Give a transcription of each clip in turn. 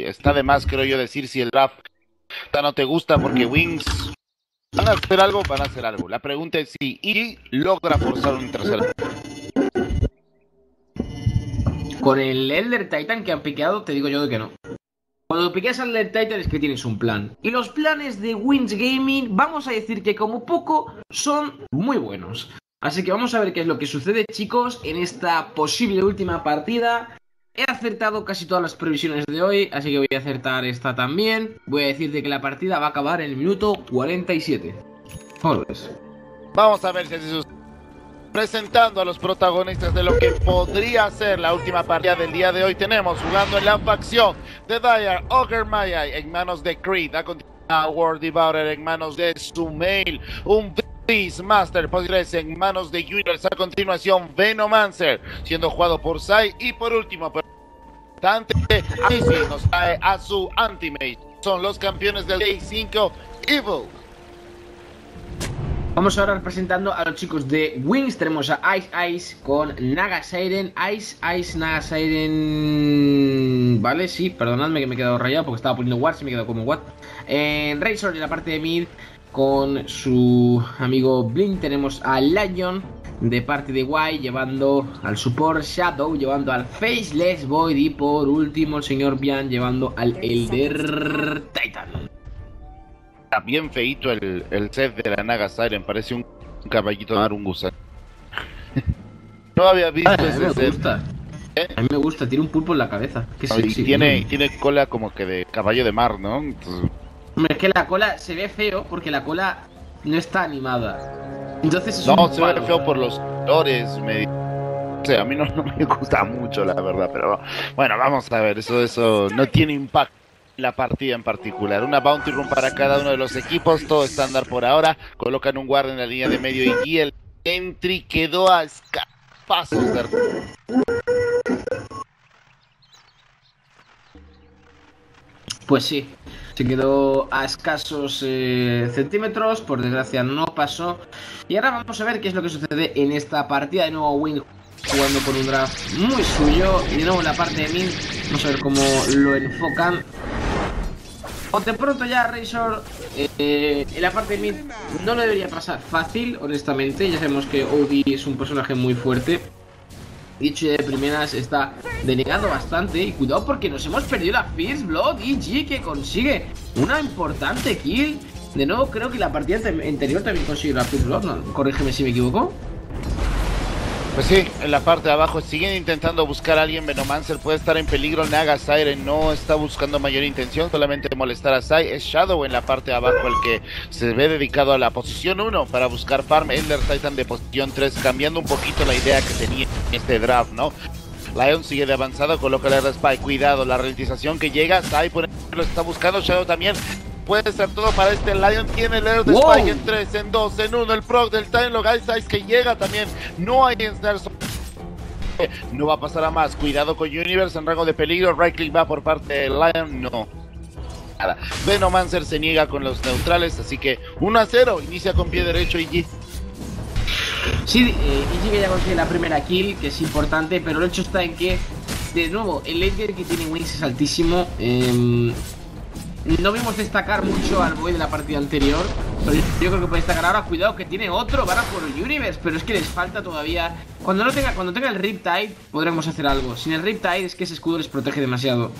está de más, creo yo, decir si el draft no te gusta, porque Wings van a hacer algo, van a hacer algo. La pregunta es si EG logra forzar un tercero. Con el Elder Titan que han piqueado, te digo yo de que no. Cuando piqueas al Elder Titan es que tienes un plan. Y los planes de Wings Gaming, vamos a decir que como poco, son muy buenos. Así que vamos a ver qué es lo que sucede, chicos, en esta posible última partida. He acertado casi todas las previsiones de hoy, así que voy a acertar esta también. Voy a decirte que la partida va a acabar en el minuto 47. ¿Cómo lo ves? Vamos a ver si así sucede. Presentando a los protagonistas de lo que podría ser la última partida del día de hoy, tenemos jugando en la facción de Dire Ogre Maya en manos de Creed, a continuación World Devourer en manos de Sumail, un Beastmaster Post en manos de Universe, a continuación Venomancer siendo jugado por Sai, y por último, Anishi nos trae a su Antimage. Son los campeones del Day 5 Evil. Vamos ahora presentando a los chicos de Wings. Tenemos a Ice Ice con Naga Siren. Ice Ice Naga Siren. Vale, sí, perdonadme que me he quedado rayado porque estaba poniendo Wars y me he quedado como What. Razor en la parte de mid con su amigo Blink. Tenemos a Lion de parte de Y llevando al support Shadow, llevando al Faceless Void, y por último el señor Bian llevando al Elder Titan. Está bien feíto el set de la Naga Siren, parece un caballito de mar, un gusano. No había visto ese me set. Gusta. A mí me gusta, tiene un pulpo en la cabeza. Qué No, sexy. y tiene cola como que de caballo de mar, ¿no? Entonces... Hombre, es que la cola se ve feo porque la cola no está animada. Entonces es no, un se ve palo. feo por los colores. O sea, a mí no me gusta mucho, la verdad, pero bueno, vamos a ver, eso no tiene impacto en la partida en particular. Una Bounty Room para cada uno de los equipos, todo estándar por ahora. Colocan un guardia en la línea de medio y el entry quedó a pasos de... Pues sí, se quedó a escasos centímetros, por desgracia no pasó. Y ahora vamos a ver qué es lo que sucede en esta partida. De nuevo Wing jugando con un draft muy suyo. Y de nuevo en la parte de mid, vamos a ver cómo lo enfocan. O de pronto ya Razor en la parte de mid no lo debería pasar fácil, honestamente. Ya sabemos que Odie es un personaje muy fuerte. Dicho ya de primeras, está denegando bastante. Y cuidado porque nos hemos perdido la First Blood. EG que consigue una importante kill. De nuevo creo que la partida anterior también consiguió la First Blood, ¿no? Corrígeme si me equivoco. Pues sí, en la parte de abajo siguen intentando buscar a alguien. Venomancer puede estar en peligro. Naga Siren no está buscando mayor intención, solamente molestar a Sai. Es Shadow en la parte de abajo el que se ve dedicado a la posición 1 para buscar farm. Elder Titan de posición 3, cambiando un poquito la idea que tenía este draft, ¿no? Lion sigue de avanzado, coloca el R-Spy. Cuidado, la ralentización que llega. Sai por ejemplo lo está buscando. Shadow también. Puede ser todo para este Lion. Tiene el Air de Spike en 3, en 2, en 1. El proc del Time Log Ice que llega también. No hay snares. No va a pasar a más. Cuidado con Universe en rango de peligro. Right click va por parte de Lion. No. Nada. Venomancer se niega con los neutrales. Así que 1-0. Inicia con pie derecho EG. Sí, EG que ya consigue la primera kill, que es importante. Pero el hecho está en que, de nuevo, el late game que tiene Wings es altísimo. No vimos destacar mucho al Void de la partida anterior, pero yo creo que puede destacar ahora. Cuidado que tiene otro, van a por el Universe, pero es que les falta todavía. Cuando tenga el Riptide podremos hacer algo. Sin el Riptide es que ese escudo les protege demasiado.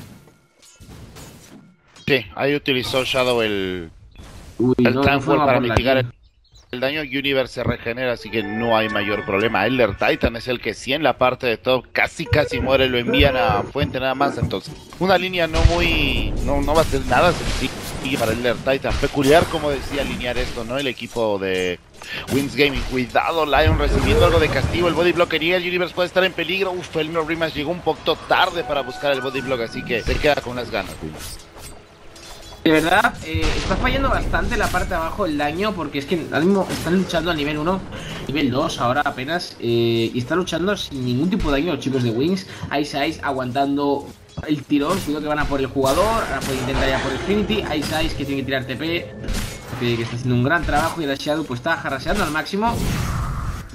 Sí, ahí utilizó Shadow el no Thankful para mitigar el daño. Universe se regenera, así que no hay mayor problema. Elder Titan es el que sí en la parte de top casi muere, lo envían a fuente nada más. Entonces una línea no va a ser nada sencillo para Elder Titan. Peculiar, como decía, alinear esto, ¿no? El equipo de Wings Gaming. Cuidado, Lion recibiendo algo de castigo. El body block quería, el Universe puede estar en peligro. El No Rematch llegó un poco tarde para buscar el body block, así que se queda con unas ganas. De verdad, está fallando bastante la parte de abajo el daño, porque es que ahora mismo están luchando a nivel 1, nivel 2 ahora apenas, y están luchando sin ningún tipo de daño los chicos de Wings. Ice aguantando el tirón, cuidado que van a por el jugador, ahora puede intentar ya por Infinity. Ice que tiene que tirar TP, que está haciendo un gran trabajo, y el Shadow pues está jarraseando al máximo.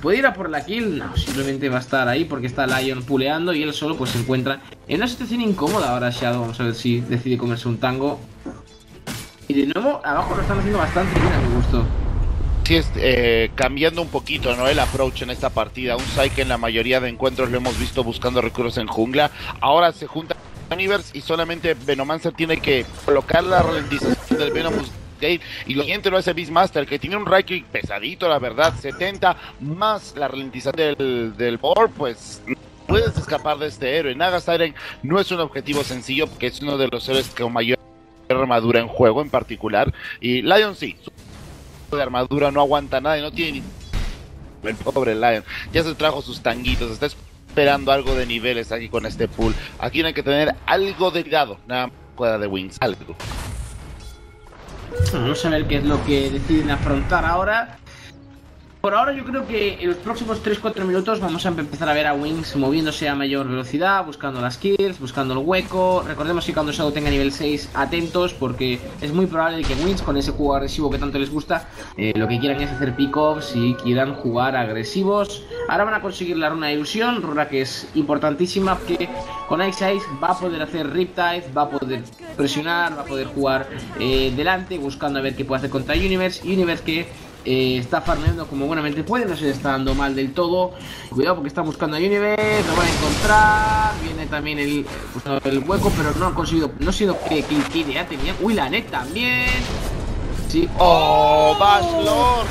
¿Puede ir a por la kill? No, simplemente va a estar ahí porque está Lion puleando y él solo pues se encuentra en una situación incómoda ahora Shadow. Vamos a ver si decide comerse un tango. Y de nuevo, abajo lo están haciendo bastante bien a mi gusto. Sí, cambiando un poquito, ¿no? El approach en esta partida. Un Sai que en la mayoría de encuentros lo hemos visto buscando recursos en jungla. Ahora se junta Universe y solamente Venomancer tiene que colocar la ralentización del Venomous Gate. Y lo siguiente lo hace Beastmaster, que tiene un right click pesadito, la verdad. 70 más la ralentización del board, pues puedes escapar de este héroe. Naga Siren no es un objetivo sencillo porque es uno de los héroes con mayor armadura en juego en particular. Y Lion sí, de armadura no aguanta nada y no tiene ni... El pobre Lion ya se trajo sus tanguitos, está esperando algo de niveles aquí con este pool. Aquí hay que tener algo de cuidado, nada más fuera de Wings, algo. Vamos a ver qué es lo que deciden afrontar ahora. Por ahora yo creo que en los próximos 3-4 minutos vamos a empezar a ver a Wings moviéndose a mayor velocidad, buscando las kills, buscando el hueco. Recordemos que cuando Shadow tenga nivel 6, atentos, porque es muy probable que Wings, con ese juego agresivo que tanto les gusta, lo que quieran es hacer pick-offs y quieran jugar agresivos. Ahora van a conseguir la runa de ilusión, runa que es importantísima, porque con Ice Ice va a poder hacer Riptide, va a poder presionar, va a poder jugar delante, buscando a ver qué puede hacer contra Universe. Universe que... está farmeando como buenamente puede, no se le está dando mal del todo. Cuidado porque está buscando a Universe, lo van a encontrar. Viene también el hueco, pero no han conseguido, no ha sido que idea tenía. Uy, la net también. Sí. ¡Oh, Bashlord!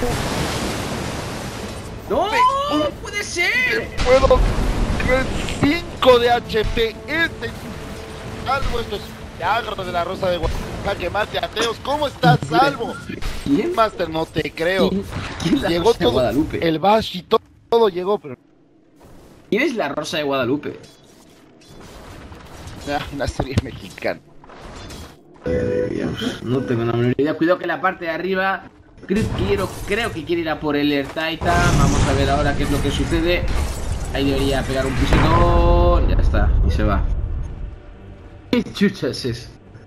¡No! ¡Puede ser! Puedo creer 5 de HP. Salvo, esto es milagro de la Rosa de Guadalupe. Mate ateos, ¿cómo estás, Salvo? ¿Quién? Master, no te creo. ¿Quién la Llegó Rosa de todo, Guadalupe? el Bash y todo llegó, pero... ¿Quién es la Rosa de Guadalupe? Una serie mexicana. No tengo la menor idea. Cuidado que la parte de arriba creo que quiere ir a por el Air Titan. Vamos a ver ahora qué es lo que sucede. Ahí debería pegar un pisotón. Ya está, y se va. ¿Qué chuchas es?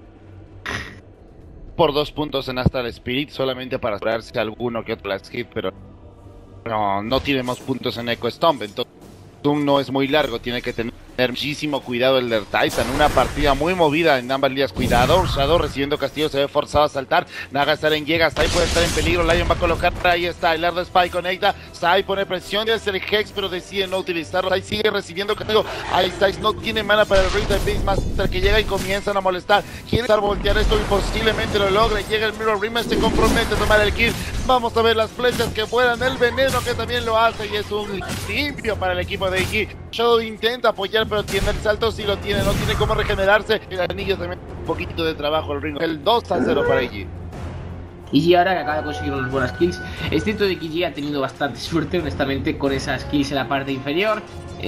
Por 2 puntos en Astral Spirit, solamente para asegurarse alguno que otro last hit, pero no tenemos puntos en Echo Stomp, entonces no es muy largo, tiene que tener muchísimo cuidado el Air Titan. Una partida muy movida en ambas líneas. Cuidado, Shadow recibiendo castigo, se ve forzado a saltar. Naga Siren llega, Sai puede estar en peligro. Lion va a colocar, ahí está, el Ardo Spy conecta. Sai pone presión, debe ser el Hex, pero decide no utilizarlo. Sai sigue recibiendo castigo. Ahí está, no tiene mana para el Ring de Beastmaster que llega y comienzan a molestar. Quiere estar voltear esto y posiblemente lo logre. Llega el Mirror Rimmer, se compromete a tomar el kill. Vamos a ver las flechas que vuelan, el veneno que también lo hace y es un limpio para el equipo de IG. Shadow intenta apoyar, pero tiene el salto, sí lo tiene, no tiene cómo regenerarse. El anillo también, un poquito de trabajo el ring. El 2-0 para IG. IG ahora que acaba de conseguir unas buenas kills. Es cierto de que IG ha tenido bastante suerte, honestamente, con esas kills en la parte inferior.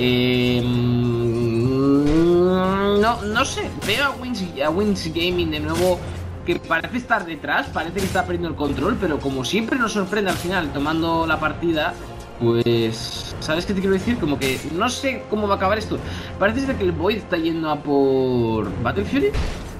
No sé, veo a Wings Gaming de nuevo, que parece estar detrás, parece que está perdiendo el control, pero como siempre nos sorprende al final tomando la partida. Pues... ¿sabes qué te quiero decir? Como que no sé cómo va a acabar esto. Parece ser que el Void está yendo a por... ¿Battle Fury?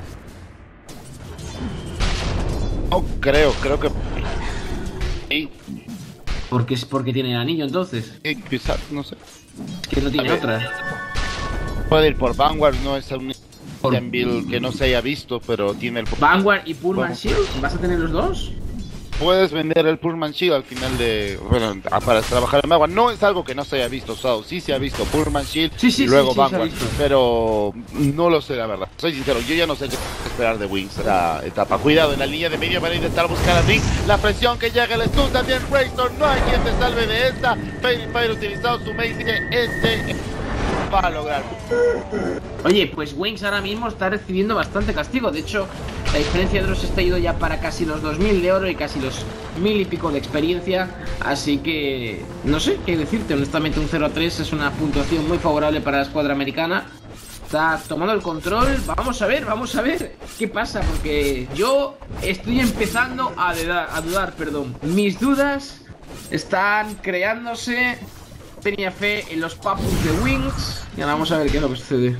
No creo que... Sí. Porque tiene el anillo entonces. Quizás, no sé. Que no tiene otra. Puede ir por Vanguard, no es un build que no se haya visto, pero tiene el... Vanguard y Pullman Shield, ¿vas a tener los dos? Puedes vender el Pullman Shield al final de... Bueno, para trabajar en Vanguard. No es algo que no se haya visto, Shadow. Sí se ha visto Pullman Shield y luego Vanguard. Pero no lo sé, la verdad. Soy sincero, yo ya no sé qué esperar de Wings esta etapa. Cuidado en la línea de medio para intentar buscar a Ring. La presión que llega, el stun también. Razor, no hay quien te salve de esta. Fire utilizado su main, dice va a lograr. Oye, pues Wings ahora mismo está recibiendo bastante castigo. De hecho, la diferencia de los está ido ya para casi los 2000 de oro y casi los 1000 y pico de experiencia. Así que no sé qué decirte. Honestamente, un 0-3 es una puntuación muy favorable para la escuadra americana. Está tomando el control. Vamos a ver qué pasa, porque yo estoy empezando a dudar, perdón. Mis dudas están creándose. Tenía fe en los papus de Wings. Y ahora vamos a ver qué es lo que sucede.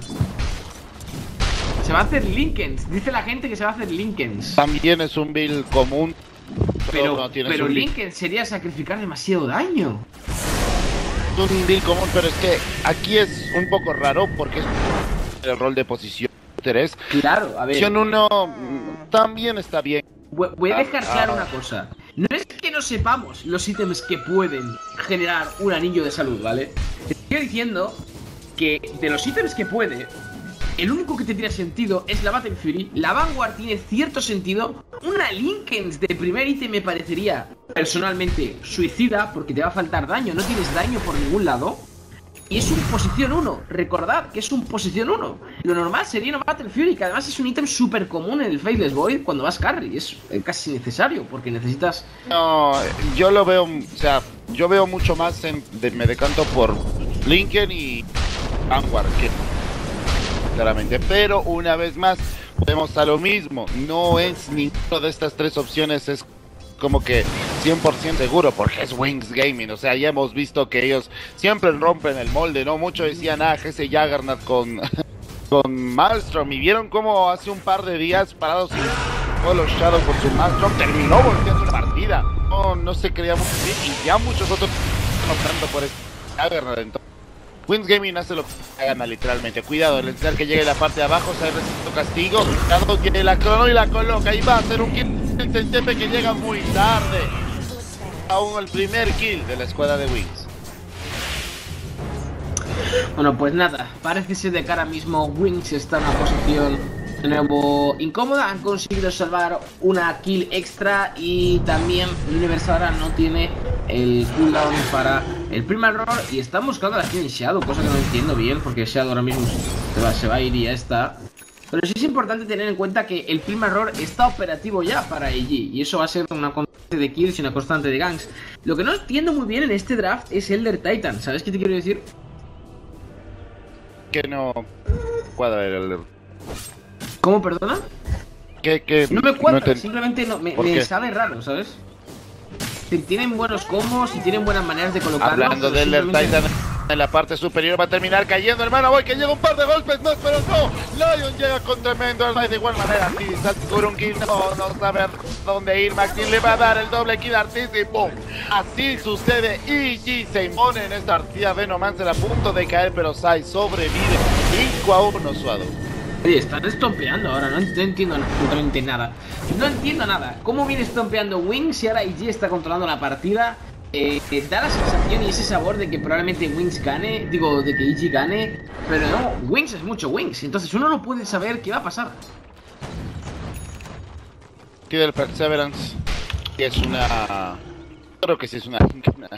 Se va a hacer Linkens. Dice la gente que se va a hacer Linkens. También es un build común. Pero Linkens sería sacrificar demasiado daño. un deal común, pero es que aquí es un poco raro porque es el rol de posición 3. Claro, a ver. Posición 1 también está bien. Voy a dejar claro una cosa. No es que no sepamos los ítems que pueden generar un anillo de salud, ¿vale? Estoy diciendo que de los ítems que puede, el único que tendría sentido es la Battle Fury. La Vanguard tiene cierto sentido. Una Linkens de primer ítem me parecería personalmente suicida, porque te va a faltar daño. No tienes daño por ningún lado. Y es un posición 1, recordad que es un posición 1. Lo normal sería una Battle Fury, que además es un ítem súper común en el Faithless Void cuando vas carry. Es casi necesario, porque necesitas... No, yo lo veo, o sea, yo veo mucho más me decanto por Lincoln y Vanguard, que claramente. Pero una vez más, podemos a lo mismo. No es ninguna de estas tres opciones, es como que 100% seguro, porque es Wings Gaming. O sea, ya hemos visto que ellos siempre rompen el molde, ¿no? Muchos decían, ese Juggernaut con Maelstrom, y vieron cómo hace un par de días parados sin todos los Shadow con su Maelstrom terminó volteando la partida. No se creía muy bien, y ya muchos otros están optando por este Juggernaut. Entonces, Wings Gaming hace lo que gana literalmente. Cuidado, el necesidad que llegue a la parte de abajo, se resiste castigo. Shadow tiene la crono y la coloca, y va a hacer un kill. El Centepe que llega muy tarde. Aún el primer kill de la escuadra de Wings. Bueno, pues nada, parece ser de que ahora mismo Wings está en una posición de nuevo incómoda. Han conseguido salvar una kill extra, y también Universal ahora no tiene el cooldown para el primer roll, y están buscando la kill en Shadow, cosa que no entiendo bien, porque Shadow ahora mismo se va a ir y ya está. Pero sí es importante tener en cuenta que el primer error está operativo ya para AG, y eso va a ser una constante de kills y una constante de ganks. Lo que no entiendo muy bien en este draft es Elder Titan. ¿Sabes qué te quiero decir? Que no cuadra el Elder. ¿Cómo, perdona? Que no me cuadra, no simplemente no, me sabe raro, ¿sabes? Tienen buenos combos y tienen buenas maneras de colocarlo. Hablando de Elder Titan, en la parte superior va a terminar cayendo, hermano. Voy que llega un par de golpes más, pero no. Lion llega con tremendo. De igual manera, sí, por un kill, no sabe dónde ir. Maxine le va a dar el doble kill a Artis y ¡pum! Así sucede. EG se impone en esta partida. Venomancer a punto de caer, pero Sai sobrevive 5-1, Suado. Oye, están estompeando ahora, no entiendo absolutamente nada. No entiendo nada. ¿Cómo viene estompeando Wings y ahora EG está controlando la partida? Da la sensación y ese sabor de que probablemente Wings gane, digo, de que EG gane, pero no, Wings es mucho Wings, entonces uno no puede saber qué va a pasar. Tiene el Perseverance, y es una... creo que sí es una...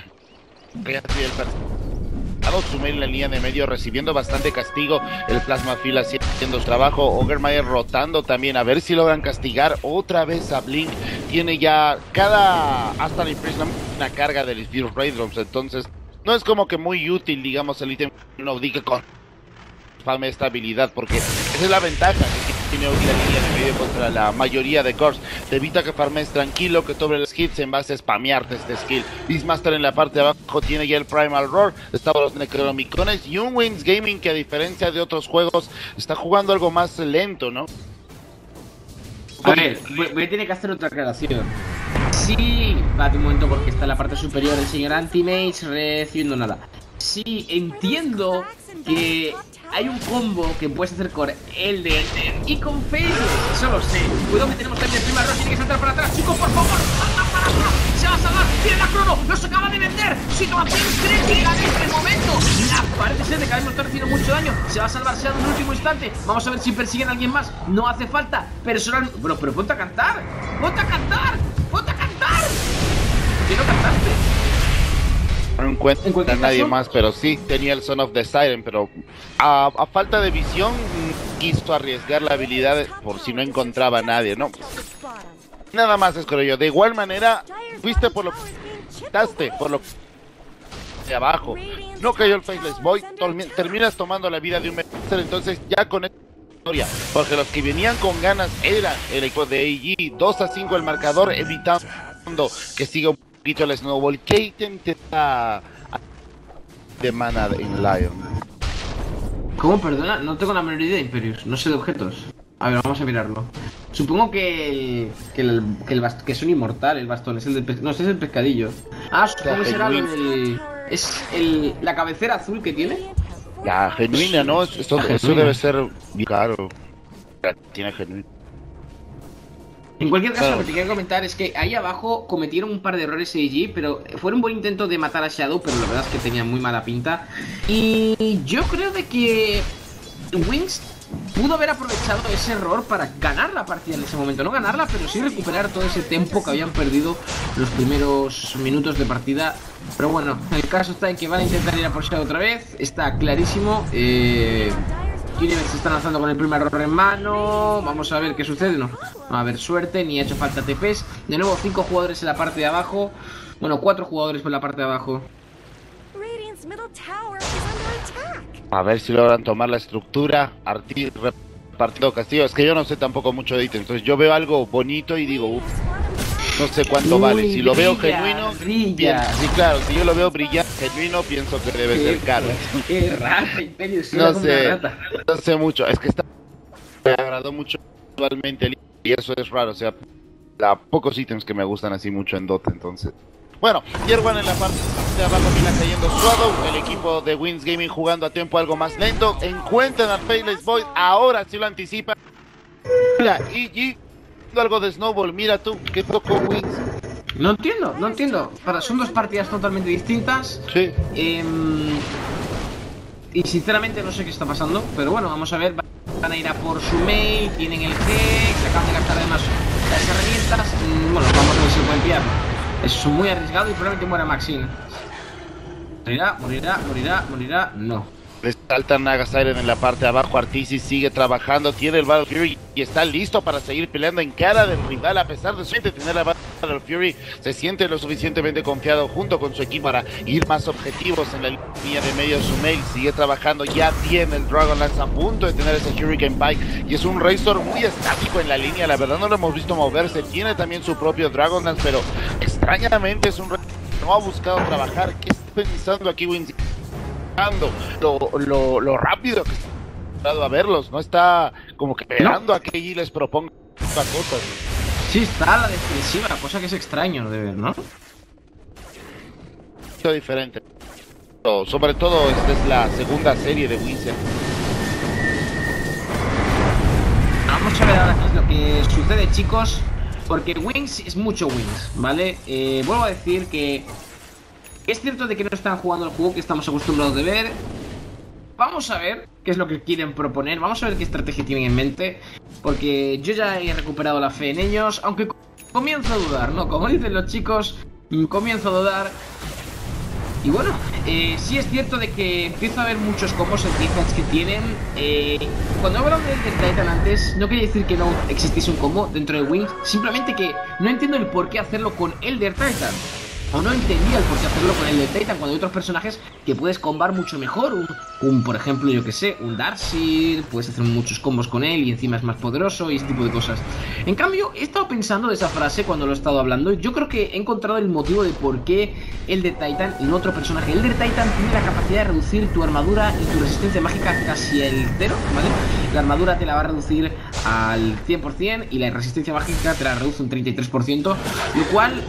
Sumir en la línea de medio, recibiendo bastante castigo. El Plasma Field haciendo su trabajo. Ogremeyer rotando también, a ver si logran castigar otra vez a Blink. Tiene ya hasta la impresión una carga de los Virus Raidrums, entonces no es como que muy útil, digamos, el ítem no diga con palme esta habilidad, porque esa es la ventaja que tiene hoy la línea de medio contra la mayoría de cores. Te evita que farmes tranquilo, que sobre los hits en base a spamearte este skill. Beastmaster en la parte de abajo tiene ya el Primal Roar, estaba los Necromicones, y un Wings Gaming que, a diferencia de otros juegos, está jugando algo más lento, ¿no? A ver, voy a tener que hacer otra aclaración. Sí, espérate un momento, porque está en la parte superior el señor Anti-Mage recibiendo nada. Sí, entiendo que hay un combo que puedes hacer con Elder y con Faithless, eso lo sé. Cuidado que tenemos también el primer roll, tiene que saltar para atrás, chicos, por favor. Se va a salvar, tiene la crono, no se acaba de vender. Situación crítica en este momento. Parece ser de que hemos recibido mucho daño. Se va a salvar Shadow en el último instante. Vamos a ver si persiguen a alguien más. No hace falta. Personalmente... Bueno, pero ponte a cantar. ¡Ponte a cantar! ¡Ponte a cantar! ¿Qué no cantaste? No encuentra a nadie más, pero sí tenía el Son of the Siren, pero a falta de visión quiso arriesgar la habilidad por si no encontraba a nadie, ¿no? Nada más es con ello. De igual manera, fuiste por lo de abajo. No cayó el Faithless Void, terminas tomando la vida de un Venomancer, entonces ya con esta historia, porque los que venían con ganas eran el equipo de AG. 2-5 el marcador, evitando que siga un poquito el Snowball. ¿Qué ítem te da de mana en Lion? ¿Cómo? Perdona, no tengo la menor idea, Imperius. No sé de objetos. A ver, vamos a mirarlo. Supongo que es un inmortal el bastón. Es el del no, este es el pescadillo. Ah, supongo que será el Es la cabecera azul que tiene. La genuina, ¿no? Eso debe ser bien caro. Tiene genuina. En cualquier caso, Claro. lo que te quería comentar es que ahí abajo cometieron un par de errores AG, pero fue un buen intento de matar a Shadow, pero la verdad es que tenía muy mala pinta. Y yo creo de que Wings pudo haber aprovechado ese error para ganar la partida en ese momento. No ganarla, pero sí recuperar todo ese tiempo que habían perdido los primeros minutos de partida. Pero bueno, el caso está en que van a intentar ir a por Shadow otra vez. Está clarísimo. Universe se está lanzando con el primer error en mano. Vamos a ver qué sucede. No va a haber suerte, ni ha hecho falta TPs. De nuevo 5 jugadores en la parte de abajo. Bueno, 4 jugadores por la parte de abajo. A ver si logran tomar la estructura. Arti repartido castillo. Es que yo no sé tampoco mucho de ítems. Entonces yo veo algo bonito y digo, no sé cuánto vale. Si lo veo genuino, sí, claro, si yo lo veo brillar genuino, pienso que debe ser caro. Qué rata, Imperio, No sé mucho. Es que me agradó mucho actualmente y eso es raro. O sea, pocos ítems que me gustan así mucho en Dota, entonces. Bueno, Tier 1 en la parte de abajo viene cayendo Shadow, el equipo de Wings Gaming jugando a tiempo algo más lento. Encuentran al Faithless Void, ahora sí lo anticipa. Mira, y algo de Snowball, mira tú, ¿qué tocó Wings? No entiendo. Son dos partidas totalmente distintas. Sí. Y sinceramente no sé qué está pasando, pero bueno, vamos a ver. Van a ir a por su mail, tienen el Hex, se acaban de gastar además las herramientas. Bueno, vamos a ver si pueden pillarlo. Es muy arriesgado y probablemente muera Maxine. Morirá, no. Le saltan Naga Siren en la parte de abajo, Arteezy sigue trabajando, tiene el Battle Fury y está listo para seguir peleando en cara del rival. A pesar de tener la Battle Fury, se siente lo suficientemente confiado junto con su equipo para ir más objetivos en la línea de medio de su mail. Sigue trabajando, ya tiene el Dragonlance a punto de tener ese Hurricane Pike y es un Razor muy estático en la línea. La verdad no lo hemos visto moverse, tiene también su propio Dragonlance, pero extrañamente es un Razor que no ha buscado trabajar. ¿Qué está pensando aquí Wings? Lo rápido que está a verlos, no está como que esperando a que allí les proponga cosas. Sí, está a la defensiva, cosa que es extraño de ver, ¿no? Mucho diferente. Sobre todo esta es la segunda serie de Wings. Vamos a ver ahora qué es lo que sucede, chicos, porque Wings es mucho Wings, ¿vale? Vuelvo a decir que es cierto de que no están jugando el juego que estamos acostumbrados de ver. Vamos a ver qué es lo que quieren proponer. Vamos a ver qué estrategia tienen en mente. Porque yo ya he recuperado la fe en ellos. Aunque comienzo a dudar, ¿no? Como dicen los chicos, comienzo a dudar. Y bueno, sí es cierto de que empiezo a ver muchos combos en defense que tienen. Cuando hablo del Titan antes, no quería decir que no existiese un combo dentro de Wings. Simplemente que no entiendo el por qué hacerlo con Elder Titan. O no entendía el por qué hacerlo con el de Titan cuando hay otros personajes que puedes combar mucho mejor. Por ejemplo, yo que sé, un Darcy, puedes hacer muchos combos con él y encima es más poderoso y ese tipo de cosas. En cambio, he estado pensando de esa frase cuando lo he estado hablando. Yo creo que he encontrado el motivo de por qué el de Titan y no otro personaje. El de Titan tiene la capacidad de reducir tu armadura y tu resistencia mágica casi al 0, ¿vale? La armadura te la va a reducir al 100% y la resistencia mágica te la reduce un 33%, lo cual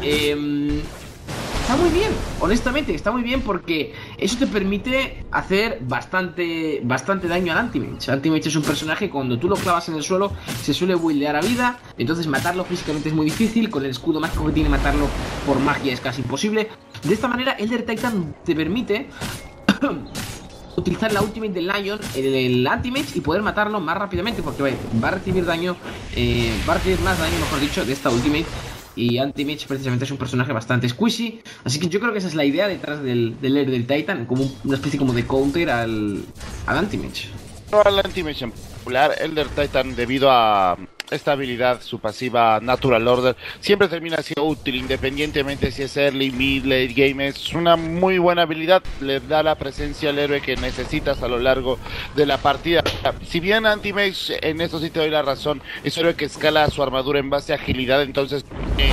está muy bien, honestamente, está muy bien porque eso te permite hacer bastante daño al Anti-Mage. Anti-Mage es un personaje que cuando tú lo clavas en el suelo se suele buildear a vida, entonces matarlo físicamente es muy difícil, con el escudo mágico que tiene matarlo por magia es casi imposible. De esta manera Elder Titan te permite utilizar la ultimate del Lion, el Anti-Mage, y poder matarlo más rápidamente porque va a recibir daño, va a recibir más daño, mejor dicho, de esta ultimate. Y Anti-Mage precisamente es un personaje bastante squishy. Así que yo creo que esa es la idea detrás del Elder Titan, como una especie como de counter al Anti-Mage. Al Anti-Mage en popular, Elder Titan, debido a esta habilidad, su pasiva Natural Order, siempre termina siendo útil, independientemente si es early, mid, late game. Es una muy buena habilidad, le da la presencia al héroe que necesitas a lo largo de la partida. Si bien Anti-Mage, en esto sí te doy la razón, es un héroe que escala su armadura en base a agilidad, entonces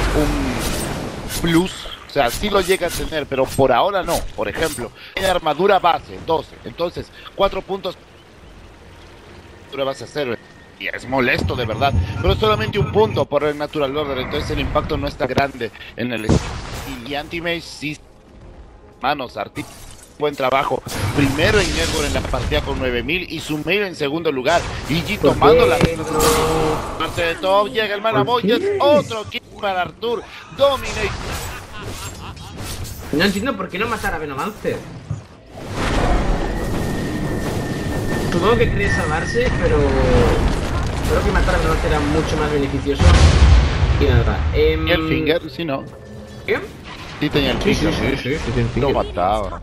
un plus. O sea, sí lo llega a tener, pero por ahora no. Por ejemplo, en armadura base, 12, entonces 4 puntos armadura base a 0. Y es molesto de verdad, pero solamente un punto por el Natural Order, entonces el impacto no está grande en el... Y Anti-Mage sí manos, Arti. Buen trabajo. Primero en Network en la partida con 9000 y Sumail en segundo lugar. G tomando la parte de top. Llega el Manaboy. Es otro kill para Artur. Dominate. No entiendo por qué no matar a Venomancer. Supongo que quiere salvarse, pero creo que matar a Venomancer era mucho más beneficioso. Y nada. ¿Y el Finger? Sí, no. ¿Qué? Sí tenía el Finger. Sí, lo mataba.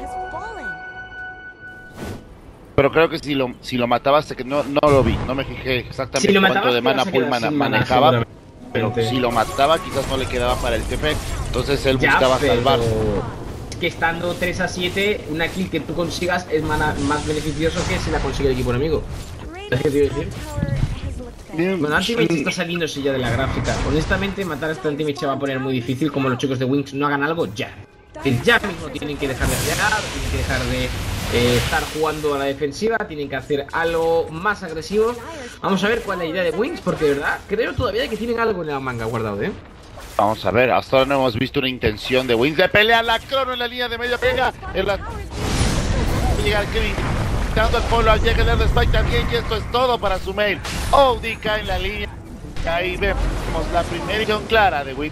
Pero creo que si lo mataba, hasta que no lo vi, no me fijé exactamente si cuánto de mana pool manejaba, pero si lo mataba quizás no le quedaba para el TP, entonces él buscaba salvar. Que estando 3 a 7, una kill que tú consigas es más beneficioso que si la consigue el equipo enemigo. ¿Sabes qué te quiero decir? Bueno, Ultimate está saliéndose ya de la gráfica. Honestamente, matar a este Ultimate se va a poner muy difícil. Como los chicos de Wings no hagan algo ya. Ya mismo tienen que dejar de fallar, tienen que dejar de estar jugando a la defensiva, tienen que hacer algo más agresivo. Vamos a ver cuál es la idea de Wings, porque de verdad creo todavía que tienen algo en la manga guardado, Vamos a ver, hasta ahora no hemos visto una intención de Wings de pelear la crono en la línea de medio. Pega en la... Llega el Kevin, dando el polo, llega el Spike también, y esto es todo para Sumail. OD cae en la línea. Ahí vemos la primera acción clara de Wings.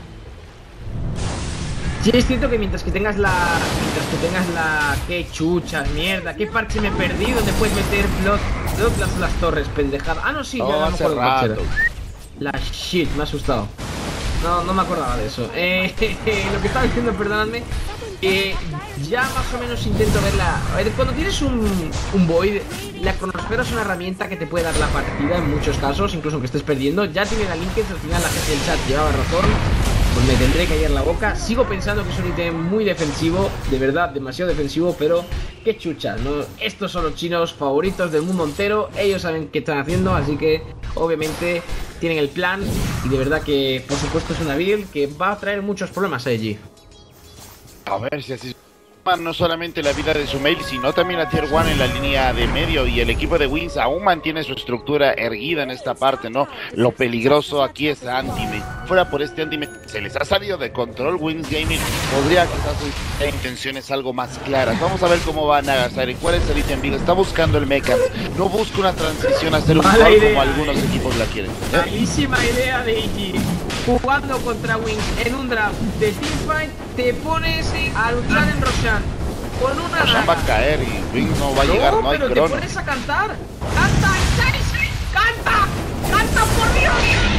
Sí, es cierto que mientras que tengas la... qué chuchas, mierda, qué parche me perdí donde puedes meter las torres, pendejada. Ah, no, sí, ya no me acuerdo cuál era. La shit, me ha asustado. No me acordaba de eso. Lo que estaba diciendo, perdonadme, ya más o menos intento verla. A ver, cuando tienes un Void, la cronosfera es una herramienta que te puede dar la partida en muchos casos, incluso aunque estés perdiendo. Ya tiene la linkage, al final la gente del chat llevaba razón. Pues me tendré que callar la boca. Sigo pensando que es un ítem muy defensivo, de verdad, demasiado defensivo, pero qué chucha, ¿no? Estos son los chinos favoritos del mundo entero, ellos saben qué están haciendo, así que obviamente tienen el plan y de verdad que por supuesto es una build que va a traer muchos problemas a allí. A ver si así no solamente la vida de Sumail, sino también la Tier 1 en la línea de medio, y el equipo de Wings aún mantiene su estructura erguida en esta parte, ¿no? Lo peligroso aquí es Antimate. Fuera por este Antimate, se les ha salido de control. Wings Gaming podría quizás tener intenciones algo más claras. Vamos a ver cómo va Nagasari, cuál es el ítem big. Está buscando el Mechans, no busca una transición a hacer un gol como algunos equipos la quieren. Malísima idea de Iggy. Jugando contra Wings en un draft de teamfight, te pones a luchar en Roshan con una Roshan va a caer y Wings no va a llegar, no hay pero crono. Te pones a cantar. ¡Canta, canta! ¡Canta, por Dios!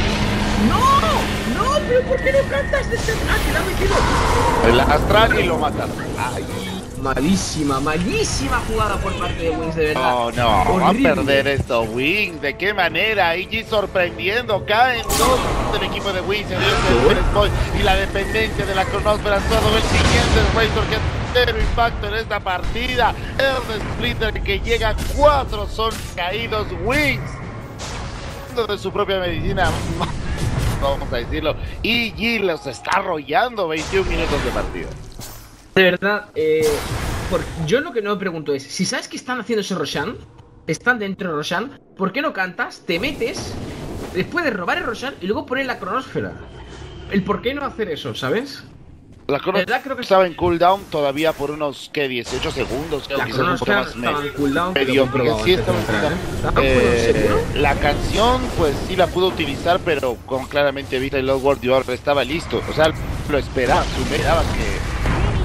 ¡No! ¿Pero por qué no cantas de ese drag? ¡Que la ha metido! El Astral y lo matan. Ay. Malísima jugada por parte de Wings, de verdad. No, va a perder esto Wings. ¿De qué manera? IG sorprendiendo, caen dos del equipo de Wings en el y la dependencia de la cronosfera. Todo el siguiente Razor que cero impacto en esta partida. El Splitter que llega, 4 son caídos. Wings de su propia medicina, vamos a decirlo. IG los está arrollando. 21 minutos de partida. De verdad, yo lo que no me pregunto es, si sabes que están haciendo ese Roshan, están dentro de Roshan, ¿por qué no cantas, te metes, después de robar el Roshan y luego poner la cronosfera? El por qué no hacer eso, ¿sabes? La cronosfera creo que estaba en cooldown todavía por unos, ¿qué? 18 segundos, creo que quizás un poco más medio. Sí, la canción, pues sí la pudo utilizar, pero con claramente Vita y Lord Dior estaba listo, o sea, lo esperaba que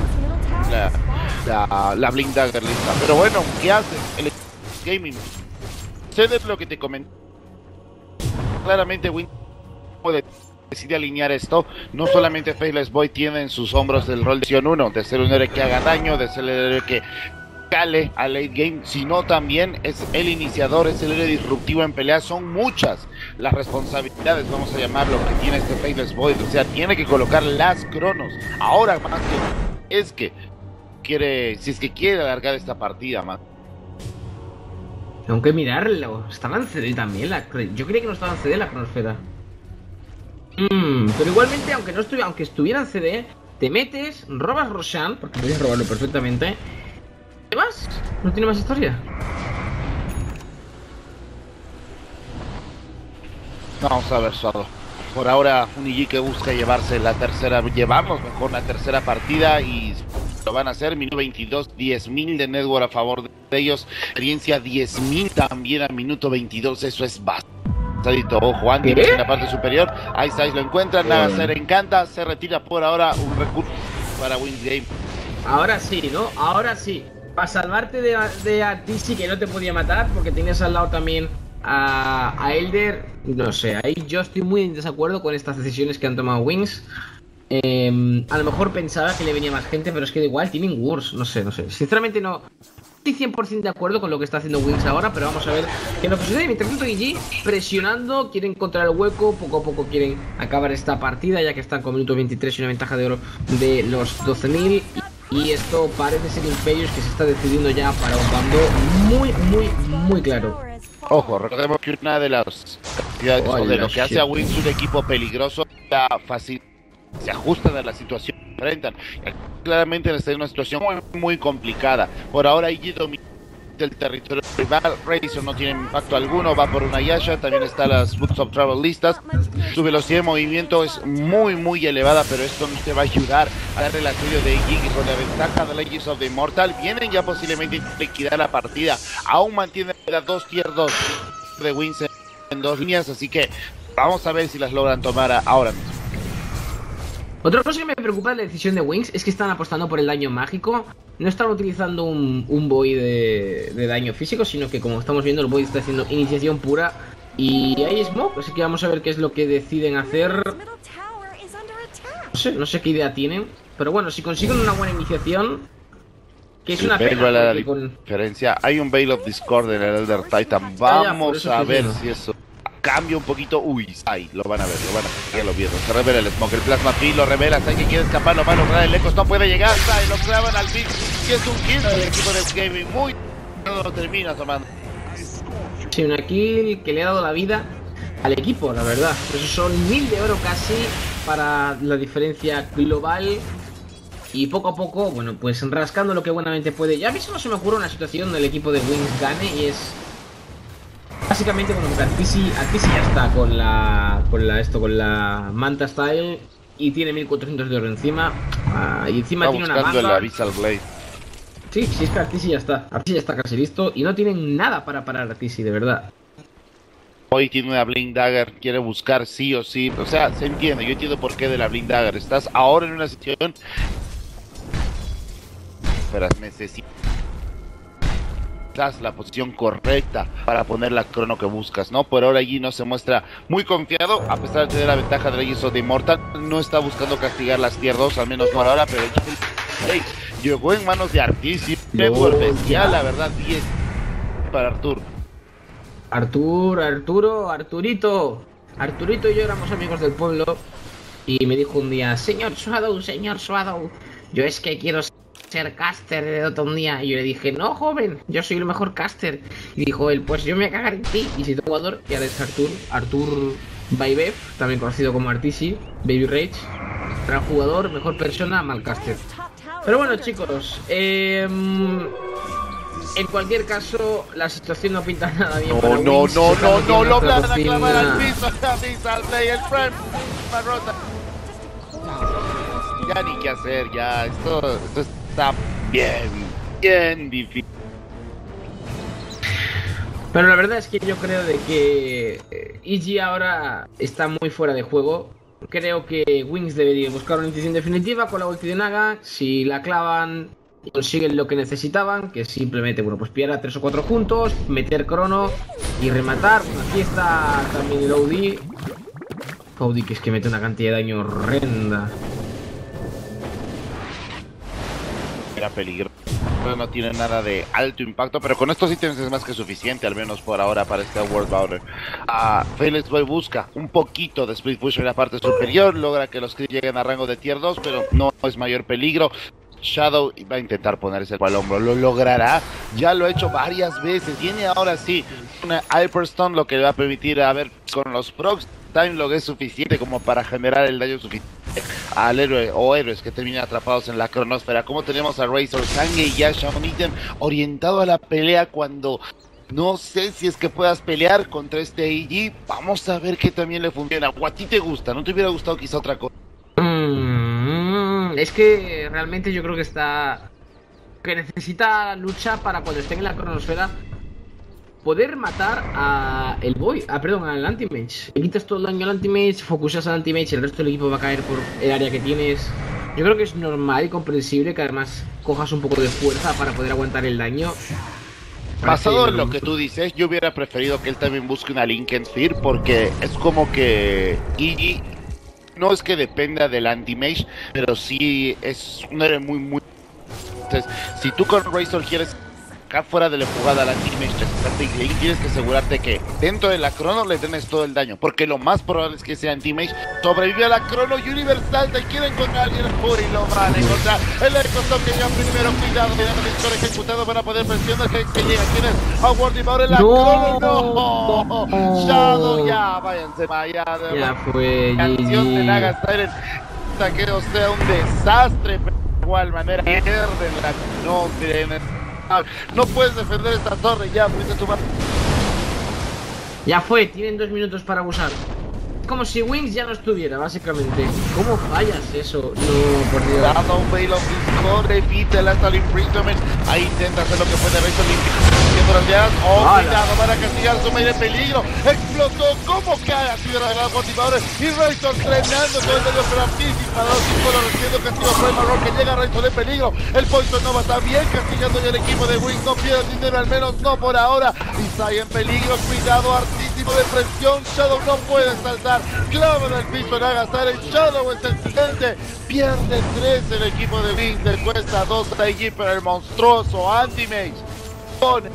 la Blink Dagger lista. Pero bueno, ¿qué hace el gaming? Sé de lo que te comenté. Claramente Win decide alinear esto. No solamente Faithless Boy tiene en sus hombros el rol de Sion 1, de ser un héroe que haga daño, de ser el héroe que cale a late game, sino también es el iniciador, es el héroe disruptivo en pelea. Son muchas las responsabilidades, vamos a llamarlo, que tiene este Faithless Boy. O sea, tiene que colocar las cronos. Ahora más que es que si es que quiere alargar esta partida más. Tengo que mirarlo. Estaba en CD también yo creía que no estaba en CD la cronosfera. Pero igualmente, aunque estuviera en CD, te metes, robas Roshan, porque podías robarlo perfectamente. ¿Te vas? ¿No tiene más historia? Vamos a ver, Suado. Por ahora, un IG que busca llevarnos mejor la tercera partida y lo van a hacer. Minuto 22, 10.000 de network a favor de ellos. Experiencia 10.000 también a minuto 22. Eso es bastante. Ojo, Andy en la parte superior. Ice Ice lo encuentra. Nagasair encanta. Se retira por ahora. Un recurso para Wings Game. Ahora sí, ¿no? Ahora sí. Para salvarte de Artisi, que no te podía matar, porque tenías al lado también a Elder. No sé, ahí yo estoy muy en desacuerdo con estas decisiones que han tomado Wings. A lo mejor pensaba que le venía más gente, pero es que da igual, tienen Wars. No sé. Sinceramente no estoy 100% de acuerdo con lo que está haciendo Wings ahora, pero vamos a ver qué es lo que sucede. Mientras tanto, EG presionando, quieren encontrar el hueco, poco a poco quieren acabar esta partida, ya que están con minuto 23 y una ventaja de oro de los 12.000. Y esto parece ser Imperius, que se está decidiendo ya para un bando muy claro. Ojo, recordemos que una de las cantidades de lo que hace a Wings un equipo peligroso, la fácil se ajustan a la situación que enfrentan. Claramente está en una situación muy complicada. Por ahora IG domina el territorio rival. Razor no tiene impacto alguno, va por una Yasha. También está las Boots of Travel listas. Su velocidad de movimiento es muy elevada, pero esto no te va a ayudar a darle el asedio de IG con la ventaja de Legends of the Immortal. Vienen ya posiblemente a liquidar la partida. Aún mantiene las dos tier 2 de Wings en dos líneas, así que vamos a ver si las logran tomar ahora mismo. Otra cosa que me preocupa de la decisión de Wings es que están apostando por el daño mágico. No están utilizando un Void de daño físico, sino que, como estamos viendo, el Void está haciendo iniciación pura. Y hay Smoke, así que vamos a ver qué es lo que deciden hacer. No sé qué idea tienen, pero bueno, si consiguen una buena iniciación, que es una pena. La diferencia, hay un Veil of Discord en el Elder Titan. Vamos a ver si eso cambia un poquito. Uy, ahí lo van a ver, ya lo vieron. Se revela el Smoke, el Plasma Field lo revela. Sai que quiere escapar, lo va a lograr. El Ecos no puede llegar. Sai lo clavan al pick. Y es un kill del equipo de Gaming. Muy no lo termina tomando. Sí, una kill que le ha dado la vida al equipo, la verdad. Eso son 1000 de oro casi para la diferencia global. Y poco a poco, bueno, pues rascando lo que buenamente puede. Ya a mí solo se me ocurre una situación donde el equipo de Wings gane, y es básicamente como que Artisi ya está con la Manta Style y tiene 1400 de oro encima. Y encima está tiene una buscando Vanguard. el Abyssal Blade. Sí, es que Artisi ya está casi listo y no tienen nada para parar a Artisi, de verdad. Hoy tiene una Blink Dagger, quiere buscar sí o sí. O sea, se entiende, yo entiendo por qué de la Blink Dagger. Estás ahora en una situación, pero necesitas la posición correcta para poner la crono que buscas, ¿no? Por ahora allí no se muestra muy confiado, a pesar de tener la ventaja de Legends of the Immortal. No está buscando castigar las tier 2, al menos por ahora, pero hey, llegó en manos de Artisi. Network bestial, la verdad, 10 para Arturito y yo éramos amigos del pueblo, y me dijo un día: señor Shadow, yo es que quiero ser caster de otro día. Y yo le dije: no, joven, yo soy el mejor caster. Y dijo él: pues yo me cagaré en ti. Y si tu jugador, que ahora es Artur Baibev, también conocido como Artisi, Baby Rage, gran jugador, mejor persona, mal caster. Pero bueno, chicos, en cualquier caso, la situación no pinta nada bien. No, lo van a clavar al piso. Al play, el frame, rota. Ya ni qué hacer, ya. Esto está bien difícil. Pero la verdad es que yo creo de que EG ahora está muy fuera de juego. Creo que Wings debería buscar una iniciación definitiva con la ulti de Naga. Si la clavan y consiguen lo que necesitaban, que simplemente, bueno, pues pillar a 3 o 4 juntos, meter crono y rematar. Bueno, aquí está también el Audi, que es que mete una cantidad de daño horrenda. Era peligroso. No tiene nada de alto impacto, pero con estos ítems es más que suficiente, al menos por ahora, para este World Border. Felix Boy busca un poquito de Split Push en la parte superior, logra que los creeps lleguen a rango de tier 2, pero no es mayor peligro. Shadow va a intentar ponerse al hombro, lo logrará, ya lo ha hecho varias veces. Tiene ahora sí una Hyperstone, lo que le va a permitir, a ver, con los procs, Time Log es suficiente como para generar el daño suficiente al héroe o héroes que terminan atrapados en la cronosfera. Como tenemos a Razor, Sangue y Yasha, un ítem orientado a la pelea cuando no sé si es que puedas pelear contra este AG. Vamos a ver que también le funciona. ¿O a ti te gusta? ¿No te hubiera gustado quizá otra cosa? Es que realmente yo creo que está... que necesita lucha para cuando estén en la cronosfera poder matar a el boy, perdón, al anti-mage. Le quitas todo el daño al anti-mage, focusas al anti-mage y el resto del equipo va a caer por el área que tienes. Yo creo que es normal y comprensible que además cojas un poco de fuerza para poder aguantar el daño. Basado en lo que tú dices, yo hubiera preferido que él también busque una Linken Sphere, porque es como que Iggy no es que dependa del anti-mage, pero sí es un héroe muy... Entonces, si tú con Razor quieres sacar fuera de la jugada al anti-mage, tienes que asegurarte que dentro de la crono le tienes todo el daño, porque lo más probable es que ese anti-mage sobrevive a la crono Universal. Te quieren encontrar alguien puro y lo van a encontrar. El Ecoson que ya primero, cuidado, mira el disco ejecutado para poder presionar que llega. ¿Quién es? A World Devourer en la crono. No, Shadow, ya, váyanse, vaya. Ya fue, canción de Naga Siren, que o sea un desastre, pero de igual manera pierden la no tienen. No puedes defender esta torre, ya fuiste tu mano. Ya fue, tienen 2 minutos para abusar. Como si Wings ya no estuviera, básicamente. ¿Cómo fallas eso? No, por Dios. Dado un bail of discord, evita el hasta el imprisonment. Ahí intenta hacer lo que puede Razor limpiando las llaves. Oh, cuidado, van a castigar su medio en peligro. Explotó, ¿cómo cae? Así de regalado motivadores. Y Razor frenando todo el medio, pero anticipador. Solo recibiendo castigo por el marrón que llega Razor en peligro. El Poison Nova está bien castigando ya el equipo de Wings. No pierde dinero, al menos no por ahora. Isai en peligro, cuidado, hartísimo de presión. Shadow no puede saltar. Clava en el piso en Agastar, el Shadow es el siguiente, pierde 3 el equipo de Wings, le cuesta 2 a IG, pero el monstruoso Anti-Mage pone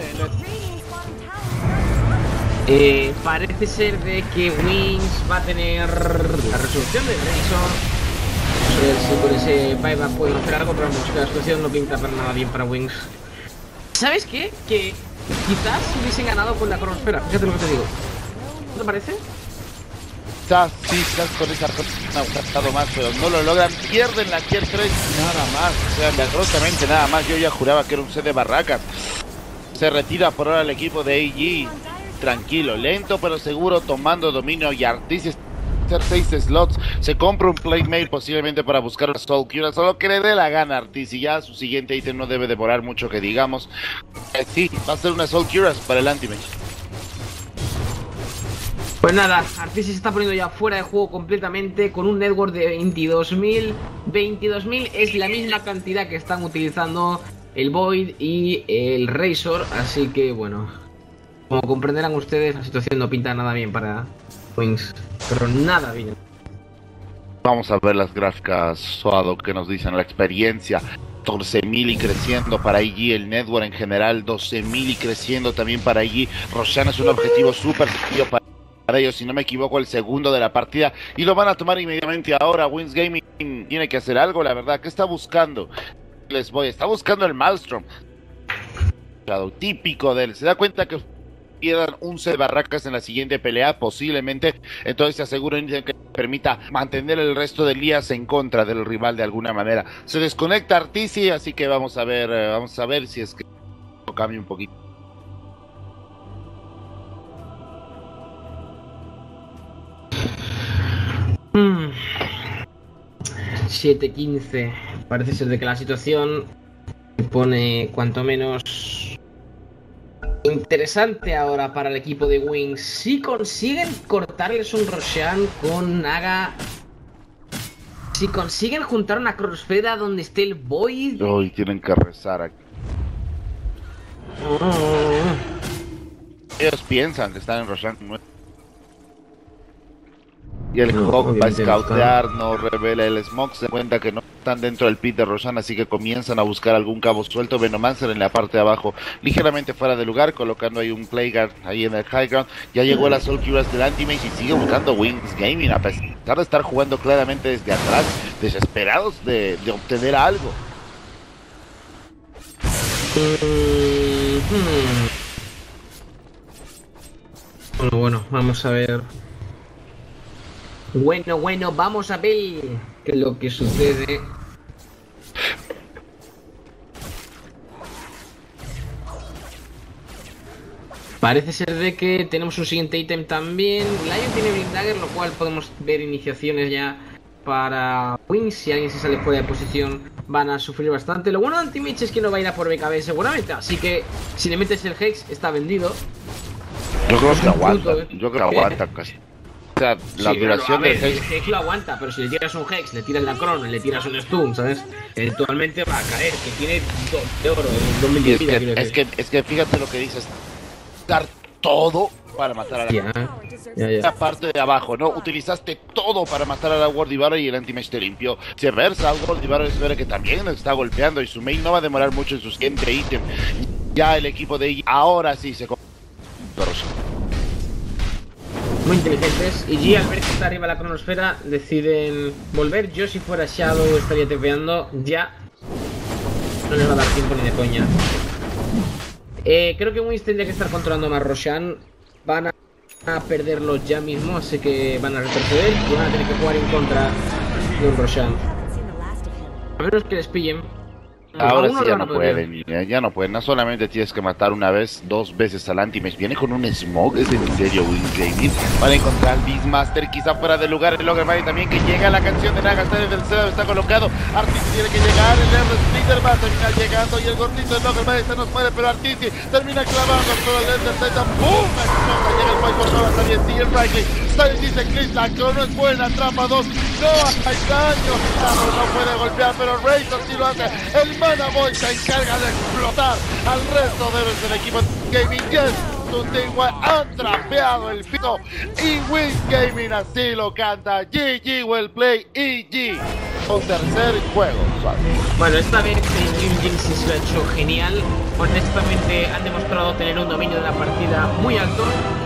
parece ser de que Wings va a tener la resolución de Razor. A ver si con ese buyback pueden hacer algo, pero vamos, la situación no pinta para nada bien para Wings. ¿Sabes qué? Que quizás hubiesen ganado con la cronosfera, fíjate lo que te digo. ¿No te parece? Quizás con esa cosa han gastado más, pero no lo logran, pierden la tier 3 nada más, o sea, milagrosamente nada más. Yo ya juraba que era un set de barracas. Se retira por ahora el equipo de AG, tranquilo, lento pero seguro, tomando dominio, y Artis hacer 6 slots, se compra un plate mail posiblemente para buscar una Soul Cura, solo que le dé la gana a Artis, y ya su siguiente ítem no debe devorar mucho que digamos. Sí, va a ser una Soul Cura para el Anti-Mage. Pues nada, Artis se está poniendo ya fuera de juego completamente con un network de 22.000. 22.000 es la misma cantidad que están utilizando el Void y el Razor, así que bueno, como comprenderán ustedes, la situación no pinta nada bien para Wings, pero nada bien. Vamos a ver las gráficas Suado que nos dicen la experiencia. 14.000 y creciendo para IG, el network en general 12.000 y creciendo también para IG. Roshan es un objetivo súper sencillo para ellos, si no me equivoco, el segundo de la partida, y lo van a tomar inmediatamente ahora. Wings Gaming tiene que hacer algo, la verdad. ¿Qué está buscando? Está buscando el Maelstrom, típico de él. Se da cuenta que pierdan un set de barracas en la siguiente pelea, posiblemente, entonces se aseguran que permita mantener el resto de Elías en contra del rival de alguna manera. Se desconecta Artisi, así que vamos a ver si es que cambia un poquito. Hmm. 7-15. Parece ser de que la situación se pone cuanto menos interesante ahora para el equipo de Wings. Si consiguen cortarles un Roshan con Naga, si consiguen juntar una cronosfera donde esté el Void, hoy tienen que rezar aquí. Ellos piensan que están en Roshan, y el Hawk va a scoutear, no revela el Smoke, se da cuenta que no están dentro del pit de Roshan, así que comienzan a buscar algún cabo suelto. Venomancer en la parte de abajo, ligeramente fuera de lugar, colocando ahí un Playguard ahí en el high ground. Ya llegó la Soul Curas del Anti-Mage y sigue buscando Wings Gaming, a pesar de estar jugando claramente desde atrás, desesperados de obtener algo. Bueno, vamos a ver. Bueno, vamos a ver qué es lo que sucede. Parece ser de que tenemos un siguiente ítem también. Lion tiene Blind Dagger, lo cual podemos ver iniciaciones ya para Wings. Si alguien se sale fuera de posición, van a sufrir bastante. Lo bueno de Anti-Mage es que no va a ir a por BKB seguramente, así que si le metes el Hex está vendido. Yo creo que aguanta, aguanta, yo creo que aguanta casi. O sea, la duración del El Hex lo aguanta, pero si le tiras un Hex, le tiras la Crono, le tiras un Stun, ¿sabes? Eventualmente va a caer, que tiene 2 de oro en 2000 de vida. Es que fíjate lo que dices, dar todo para matar a la parte de abajo, ¿no? Utilizaste todo para matar a la World y el Anti-Mage te limpió. Si reversa, World espera que también está golpeando y su main no va a demorar mucho en sus game de ítem. Ya el equipo de ella ahora sí se... Muy inteligentes. Y G, al ver que está arriba la cronosfera, deciden volver. Yo, si fuera Shadow, estaría tepeando ya. No les va a dar tiempo ni de coña. Creo que Wiz tendría que estar controlando más Roshan. Van a perderlo ya mismo, así que van a retroceder y van a tener que jugar en contra de un Roshan. A menos que les pillen. Ahora sí ya no pueden, ya no pueden. No solamente tienes que matar una vez, 2 veces al Anti-Mage. Viene con un smoke, es en serio, Win Gaming. Van a encontrar al Beastmaster, quizá fuera de lugar. El Loggerman también, que llega la canción de Nagastar del cedo, está colocado. Artis tiene que llegar, el R-Splitter va a terminar llegando. Y el gordito del Loggerman se nos muere, pero Artis termina clavando todo el Ender Titan. ¡Bum! Llega el Boy por todas las áreas. Sigue el Riley. Styles dice Chris, la crono es buena, trampa 2. No hay daño. No puede golpear, pero Razor sí lo hace. El Mana Boy se encarga de explotar al resto de los del equipo Gaming. Yes, han trapeado el pito y Win Gaming así lo canta. GG will play EG. Un tercer juego. Bueno, esta vez Win Gaming se lo ha hecho genial. Honestamente han demostrado tener un dominio de la partida muy alto.